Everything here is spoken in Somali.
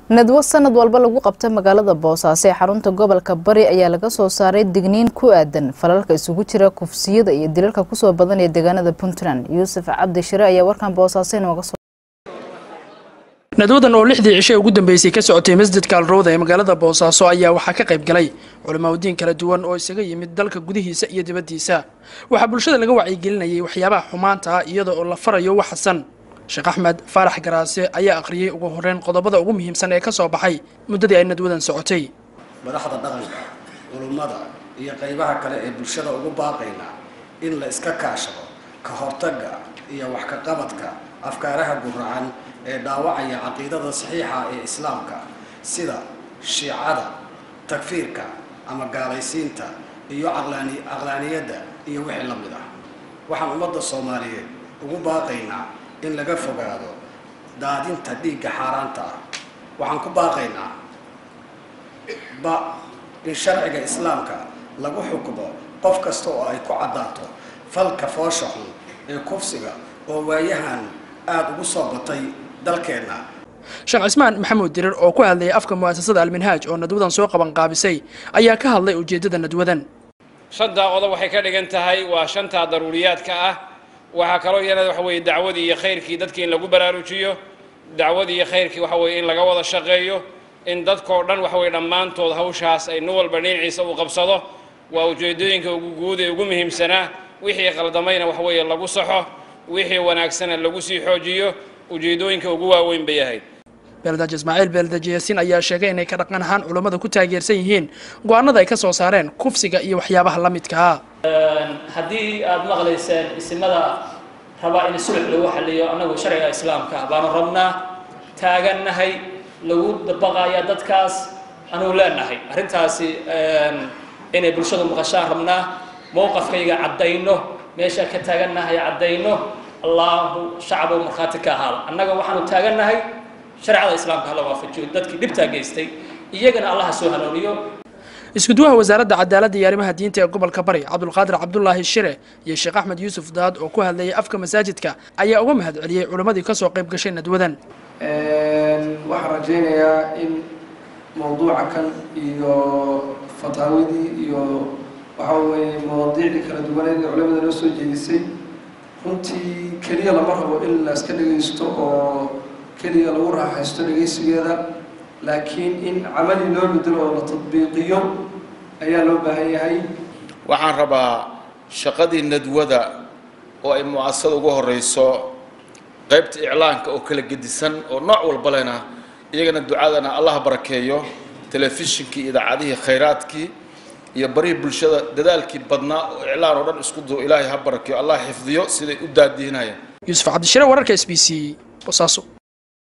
ندوة سند walba lagu qabtay magaalada Boosaaso ee xarunta gobolka Bari ayaa laga soo saaray digniin ku aadan falalka isugu jira kufsiyada iyo dilalka ku soo badan ee deegaanada Puntland. Yuusuf Cabdi Shire ayaa warkan Boosaaso nooga soo ندوة oo 6 cisho ugu dambeysay ka socotay masjidka Al-Rawda ee magaalada Boosaaso ayaa waxa ka qayb galay culimada kala duwan oo isaga yimid dalka gudihiisa iyo dibadiisa. Waxa bulshada laga wacyigelinayay waxyaabaha xumaanta ah iyadoo la farayo wax xasan. Sheekh Ahmed Farax Garaase ayaa aqriyay ugu horreyn qodobada ugu muhiimsan ee ka soo baxay muddadii ay nadwadan socotay. madaxda dhaqanka, culimada iyo qaybaha kale ee bulshada ugu baaqayna in la iska kaashado ka hortagga iyo wax ka qabadka afkaaraha guracan ee dhaawacaya caqiidada saxiixa ee islaamka sida shiicada, takfiirka ama gaalaysiinta iyo aqlaaniyada iyo wixii la mid ah. waxaan ummadda Soomaaliyeed ugu baaqaynaa in laga fogaado daadinta dhiigga xaaraanta ah. waxaan ku baaqaynaa in sharciga islaamka lagu xukumo qof kasta oo ay ku cadaato falka foosha xun ee kufsiga oo waayahan aad ugu soo batay dalkeena. Sheekh Ismaan Maxamuud Dirir oo ku hadlay afka mu'assasada Al-Minhaj oo nadwadan soo qaban qaabisay ayaa ka hadlay ujeedada nadwadan. shanta qodob waxay ka dhigan tahay waa shanta daruuriyaadka ah. waxa kale oo yana waxa weeye dacwad iyo khayrkii dadkii in lagu baraarujiyo, dacwad iyo khayrkii waxa weeye in laga wada shaqeeyo, in dadkoo dhan waxa weeye dhammaantood hawshaas ay nin walba dhinaciisa u qabsado. waa ujeedooyinka ugu guud ee ugu muhiimsanaa. wixii qaldamayna waxa weeye lagu saxo, wixii wanaagsan lagu sii xoojiyo. ujeedooyinka ugu waaweyn bay ahayd. Beeldaaj Ismaaciil Beeldaaj Yaasiin ayaa sheegay inay ka dhaqan ahaan culimada ku taageersan yihiin go'aanada ay ka soo saareen kufsiga iyo waxyaabaha la midka ah. haddii aad maqlayseen isimada raba in sulx lagu xaliyo anagu sharciga islaamka baanu rabnaa taaganahay lagu dabaqaya dadkaas anu leenahay arintaasi inay bulshadu maqashaan rabnaa mowqafkayga cadayno meesha ka taaganahay cadayno Allahu shacbu marxaati ka hal annaga waxaanu taaganahay sharciga islaamka la waafajiyo dadkii dhibta geystay iyagana Allah soo hanooniyo. isku duwaha wasaaradda cadaaladda iyo arrimaha diinta ee gobolka Bari Cabdulqaadir Cabdullaahi Shire iyo Sheekh Ahmed Yuusuf Daad oo ku hadlayay afka masaajidka ayaa uga mahadceliyay culimadii ka soo qayb gashay nadwadan. waxaan rajaynayaa in mowduuca kan iyo fataawidii iyo waxa weeye mowduucii kala duwan ee culimada loo soo jeedisay runtii kaliya lama rabo in la iska dhageysto oo kaliya lagu raaxaysto dhageysigeeda laakiin in camali loo bedelo oo la tatbiiqiyo ayaa loo baahan yahay. waxaan rabaa shaqadii nadwada oo ay mu'assasada ugu horeyso qaybta iclaanka oo kala gedisan oo nooc walba lehna iyagana ducadana Allah barakeeyo telefishinkii idaacadihii khayraadkii iyo bari bulshada dadaalkii badnaa oo iclaan oo dhan isku duu Ilaahay ha barakeeyo Allah xifdiyo siday u daadiinayaan. Yuusuf Cabdi Shire wararka SBC Boosaaso.